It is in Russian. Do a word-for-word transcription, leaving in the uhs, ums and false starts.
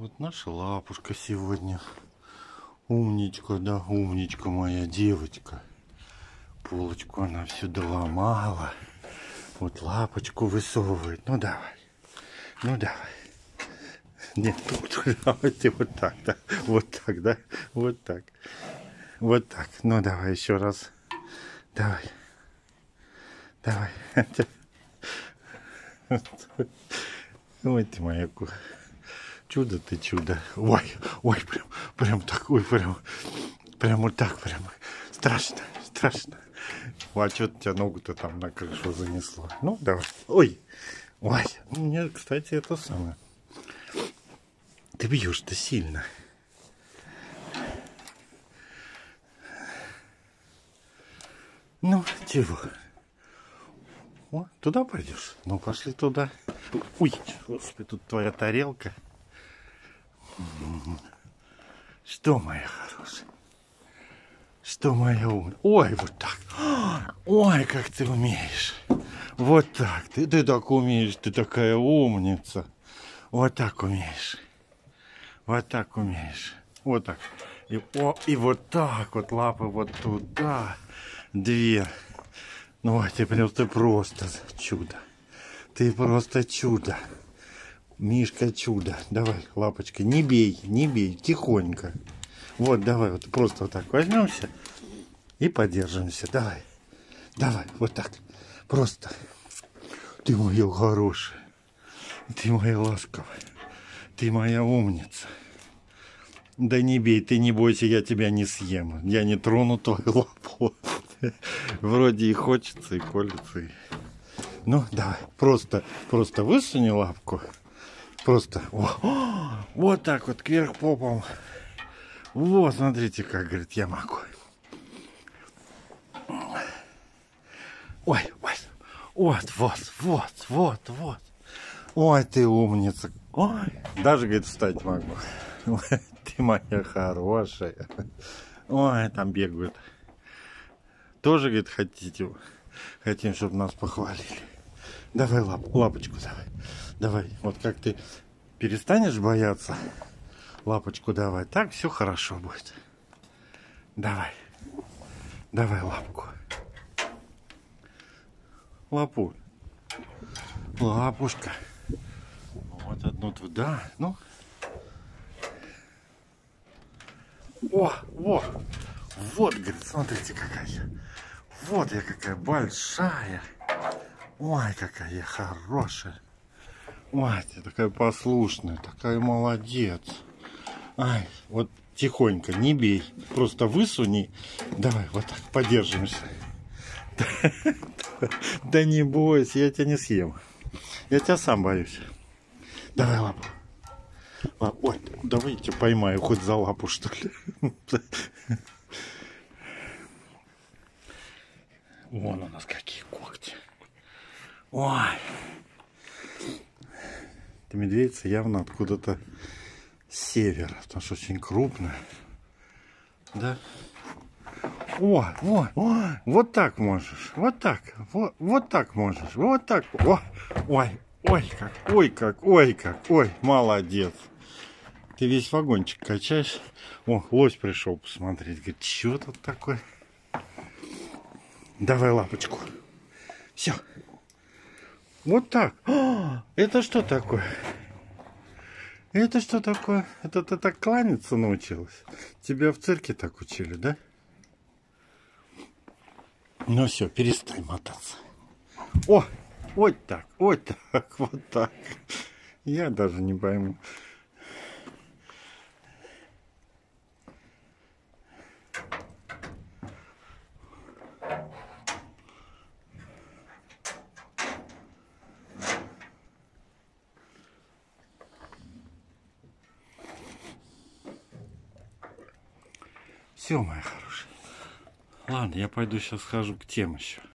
Вот наша лапушка сегодня. Умничка, да, умничка моя девочка. Полочку она всю доломала. Вот лапочку высовывает. Ну давай. Ну давай. Нет, тут давайте вот так, да. Вот так, да. Вот так. Вот так. Ну давай еще раз. Давай. Давай. Ой, ты моя чудо, ты чудо. Ой, ой, прям, прям такой, прям, прям вот так, прям страшно, страшно. А что тебя ногу-то там на крышу занесло? Ну, давай. Ой, ой, мне, кстати, это самое. Ты бьешь-то сильно. Ну, чего? О, туда пойдешь? Ну, пошли туда. Ой, господи, тут твоя тарелка. Что, моя хорошая? Что, моя умная? Ой, вот так. Ой, как ты умеешь. Вот так. Ты, ты так умеешь. Ты такая умница. Вот так умеешь. Вот так умеешь. Вот так. И, о, и вот так вот лапы вот туда. Две. Ну, ты прям ты просто чудо. Ты просто чудо. Мишка чудо. Давай, лапочка, не бей, не бей, тихонько. Вот, давай, вот просто вот так возьмемся и подержимся. Давай, давай, вот так. Просто. Ты моя хорошая. Ты моя ласковая. Ты моя умница. Да не бей, ты не бойся, я тебя не съем. Я не трону твою лапу. Вроде и хочется, и колется. И... Ну, давай, просто, просто высуни лапку. Просто о, вот так вот кверх попом. Вот, смотрите, как, говорит, я могу. Ой, ой, вот, вот, вот, вот, вот. Ой, ты умница. Ой, даже, говорит, встать могу. Ой, ты моя хорошая. Ой, там бегают. Тоже, говорит, хотите, хотим, чтобы нас похвалили. Давай лап, лапочку давай. Давай, вот как ты перестанешь бояться, лапочку давай, так все хорошо будет. Давай, давай лапку. Лапу. Лапушка. Вот одну туда, ну. О, вот, вот, говорит, смотрите какая. Вот я какая большая. Ой, какая я хорошая. Ой, ты такая послушная, такая молодец. Ай, вот тихонько, не бей. Просто высуни. Давай, вот так, подержимся. Да не бойся, я тебя не съем. Я тебя сам боюсь. Давай лапу. Ой, давай я тебя поймаю хоть за лапу, что ли. Вон у нас какие когти. Ой. Эта медведица явно откуда-то с севера, потому что очень крупная. Да? О, о, о, вот так можешь. Вот так. Вот, вот так можешь. Вот так. О, ой, ой, как, ой, как, ой, как, ой, молодец. Ты весь вагончик качаешь. О, лось пришел посмотреть. Говорит, что тут такое? Давай лапочку. Все. Вот так. О, это что такое? Это что такое? Это ты так кланяться научилась? Тебя в цирке так учили, да? Ну все, перестань мотаться. О, вот так, вот так, вот так. Я даже не пойму. Все, моя хорошая. Ладно, я пойду сейчас схожу к тем еще.